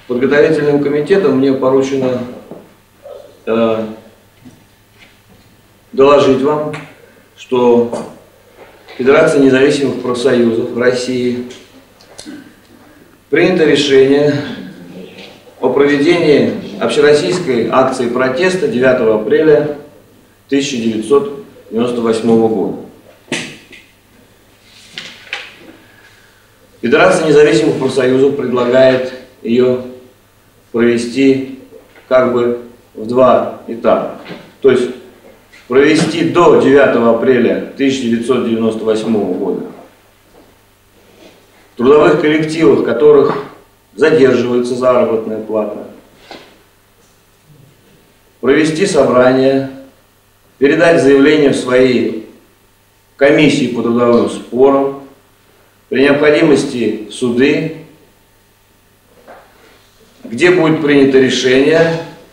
Подготовительным комитетом мне поручено доложить вам, что Федерация независимых профсоюзов России принято решение о проведении общероссийской акции протеста 9 апреля 1998 года. Федерация независимых профсоюзов предлагает ее провести как бы в два этапа. То есть провести до 9 апреля 1998 года в трудовых коллективах, в которых задерживается заработная плата, провести собрание, передать заявление в свои комиссии по трудовым спорам, при необходимости в суды, где будет принято решение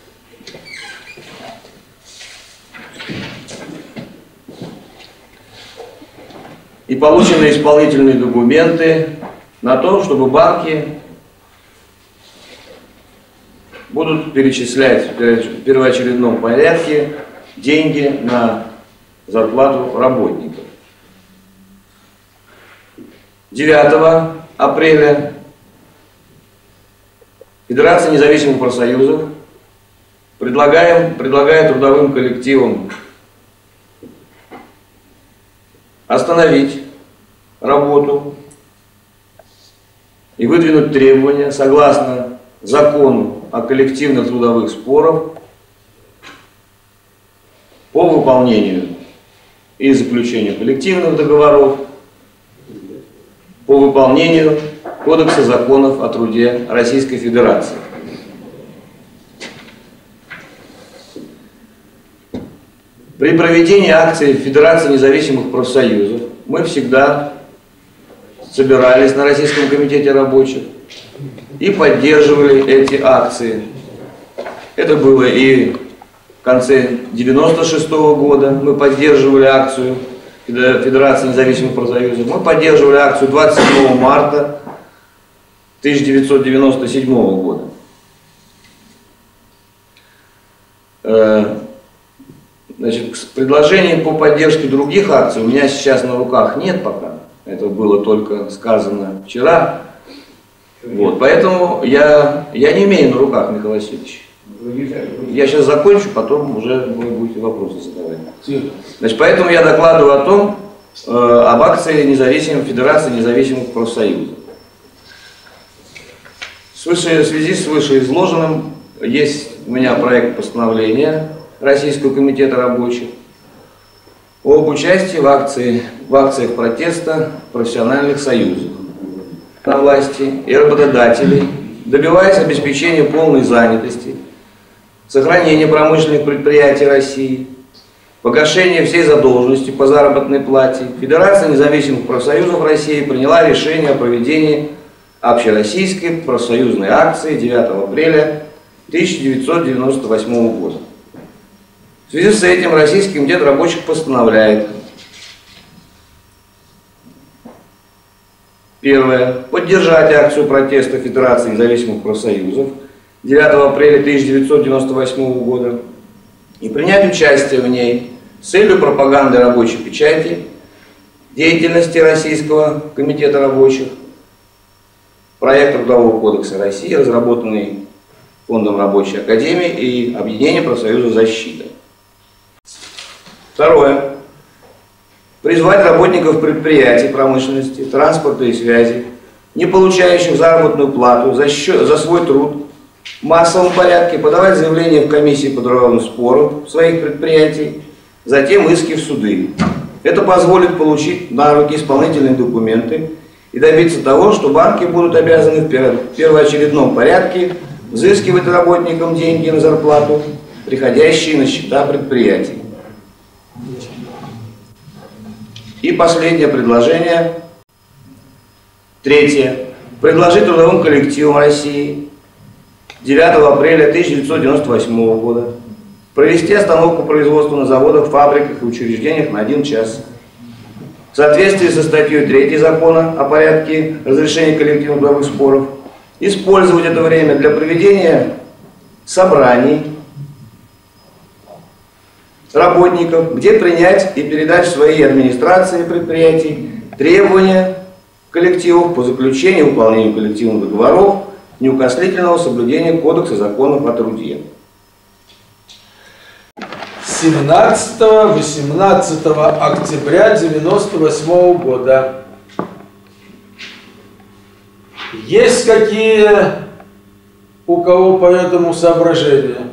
и получены исполнительные документы на то, чтобы банки будут перечислять в первоочередном порядке деньги на зарплату работников. 9 апреля Федерация независимых профсоюзов предлагает трудовым коллективам остановить работу и выдвинуть требования согласно закону о коллективных трудовых спорах по выполнению и заключению коллективных договоров, по выполнению Кодекса законов о труде Российской Федерации. При проведении акции Федерации независимых профсоюзов мы всегда собирались на Российском комитете рабочих и поддерживали эти акции. Это было и в конце 1996 года мы поддерживали акцию Федерации независимых профсоюзов. Мы поддерживали акцию 27 марта 1997 года. Значит, предложений по поддержке других акций у меня сейчас на руках нет пока. Это было только сказано вчера. Вот, поэтому я не имею на руках, Михаил Васильевич. Я сейчас закончу, потом уже вы будете вопросы задавать. Значит, поэтому я докладываю о том, об акции Федерации независимых профсоюзов. В связи с вышеизложенным есть у меня проект постановления Российского комитета рабочих об участии в акциях протеста профессиональных союзов на власти и работодателей, добиваясь обеспечения полной занятости, сохранения промышленных предприятий России, погашения всей задолженности по заработной плате. Федерация независимых профсоюзов России приняла решение о проведении общероссийской профсоюзной акции 9 апреля 1998 года. В связи с этим Российский комитет рабочих постановляет: первое. Поддержать акцию протеста Федерации независимых профсоюзов 9 апреля 1998 года и принять участие в ней с целью пропаганды рабочей печати, деятельности Российского комитета рабочих, проект Трудового кодекса России, разработанный Фондом Рабочей Академии и Объединением профсоюзов «Защита». Второе. Призвать работников предприятий промышленности, транспорта и связи, не получающих заработную плату за свой труд, в массовом порядке подавать заявления в комиссии по трудовым спорам своих предприятий, затем иски в суды. Это позволит получить на руки исполнительные документы и добиться того, что банки будут обязаны в первоочередном порядке взыскивать работникам деньги на зарплату, приходящие на счета предприятий. И последнее предложение. Третье. Предложить трудовым коллективам России 9 апреля 1998 года провести остановку производства на заводах, фабриках и учреждениях на 1 час. В соответствии со статьей 3 Закона о порядке разрешения коллективных трудовых споров использовать это время для проведения собраний работников, где принять и передать в свои администрации предприятий требования коллективов по заключению и выполнению коллективных договоров, неукоснительного соблюдения Кодекса законов о труде. 17-18 октября 1998 года. Есть какие у кого по этому соображения?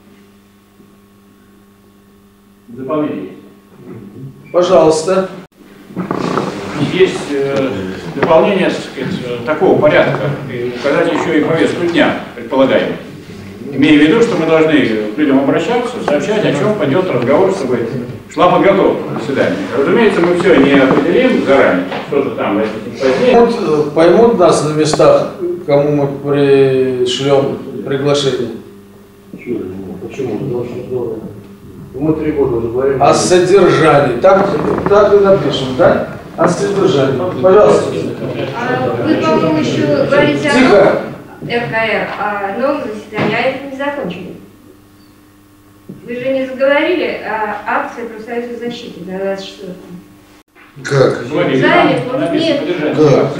Дополнение. Пожалуйста. Есть дополнение, так сказать, такого порядка, и указать еще и повестку дня, предполагаем. Имея в виду, что мы должны к людям обращаться, сообщать, о чем пойдет разговор, чтобы шла подготовка к заседанию. Разумеется, мы все не определим заранее, что-то там позднее. Поймут нас на местах, кому мы пришлем приглашение? Почему? Мы 3 года уже говорим. О содержании. Так и напишем, да? О содержании. Пожалуйста. Вы, по-моему, еще говорите Тихо. о РКР, о новом заседании, а это не закончили. Вы же не заговорили о акции профсоюза защиты на 24-м. Как? В зале, вот нет. Как?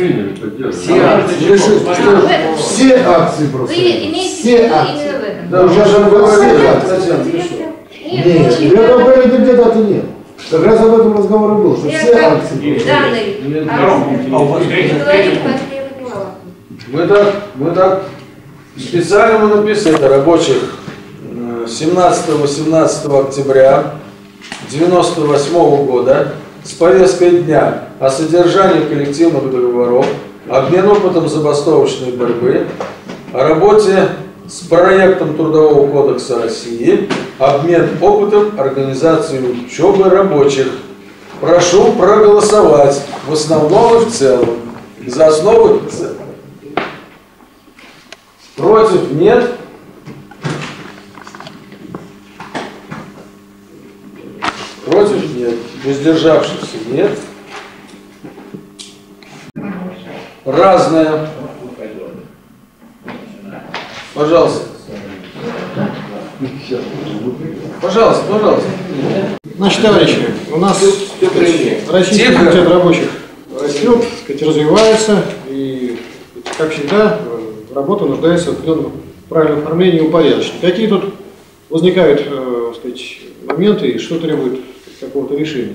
Все акции Вы просто. имеете в Все виду акции. именно в этом? Да, уже же говорили. Нет, Нет, я говорю, нигде даты нет. Как раз об этом разговор и был, что все акции. Данные. Мы так специально мы написали рабочих 17-18 октября 1998 года с повесткой дня о содержании коллективных договоров, обмен опытом забастовочной борьбы, о работе с проектом Трудового кодекса России, обмен опытом организации учебы рабочих. Прошу проголосовать в основном и в целом. За основу и в целом. Против нет. Против нет. Воздержавшихся нет. Разное. Пожалуйста. Пожалуйста, пожалуйста. Значит, товарищи, у нас Российский комитет рабочих растет, так сказать, развивается, и, как всегда, работа нуждается в определенном правильном оформлении и упорядочении. Какие тут возникают, так сказать, моменты и что требует какого-то решения?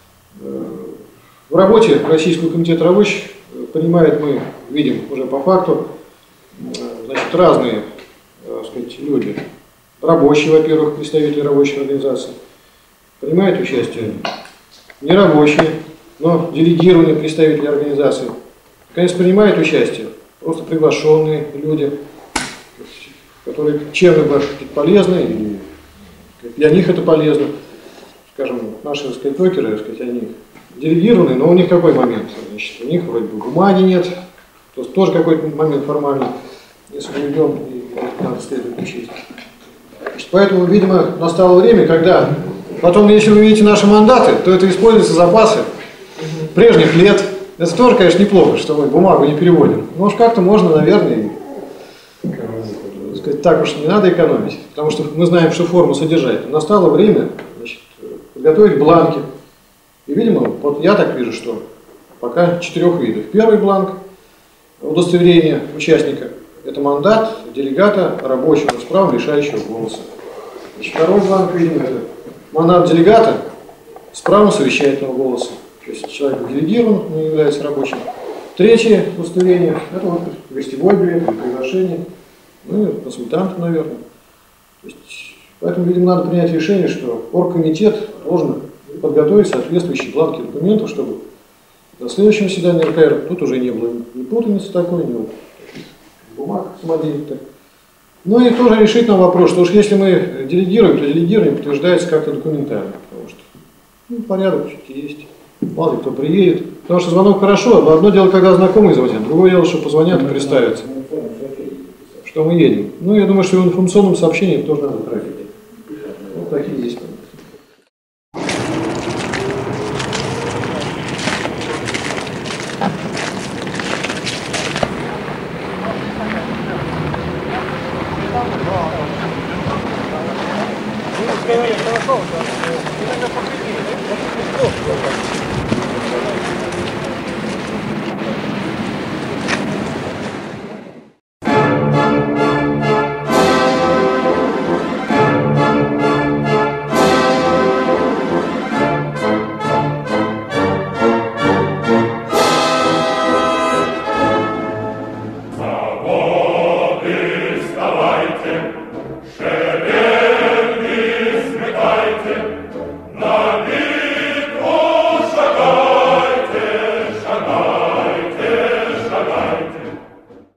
В работе Российского комитета рабочих принимают, мы видим уже по факту, значит, разные, так сказать, люди. Рабочие, во-первых, представители рабочих организаций. Принимают участие нерабочие, но делегированные представители организации. Конечно, принимают участие просто приглашенные люди, которые чем-то полезны, и для них это полезно. Скажем, наши, так сказать, брокеры, так сказать, они делегированы, но у них какой момент? Значит, у них вроде бы бумаги нет, то есть тоже какой-то момент формальный не соблюден, и надо следует учесть. Поэтому, видимо, настало время, когда потом, если вы видите наши мандаты, то это используются запасы прежних лет. Это тоже, конечно, неплохо, что мы бумагу не переводим. Но уж как-то можно, наверное, сказать, так уж не надо экономить, потому что мы знаем, что форму содержать. Настало время, значит, подготовить бланки. И, видимо, вот я так вижу, что пока 4 видов. Первый бланк удостоверения участника – это мандат делегата рабочего с правом решающего голоса. Значит, второй бланк, видимо, это мандат делегата с правом совещательного голоса. То есть человек делегирован, не является рабочим. Третье удостоверение – это вот гостевой билет, приглашение, ну и консультант, наверное. То есть, поэтому, видимо, надо принять решение, что оргкомитет должен подготовить соответствующие бланки документов, чтобы на следующем заседании РКР тут уже не было ни путаницы такой, ни бумаг самодельных. Ну и тоже решить нам вопрос, что уж если мы делегируем, то делегирование подтверждается как-то документально, потому что порядок все-таки есть. Мало ли кто приедет. Потому что звонок хорошо, но одно дело, когда знакомые звонят, другое дело, что позвонят и представятся, что мы едем. Ну, я думаю, что в информационном сообщении тоже надо тратить. Вот такие есть. Какого-то.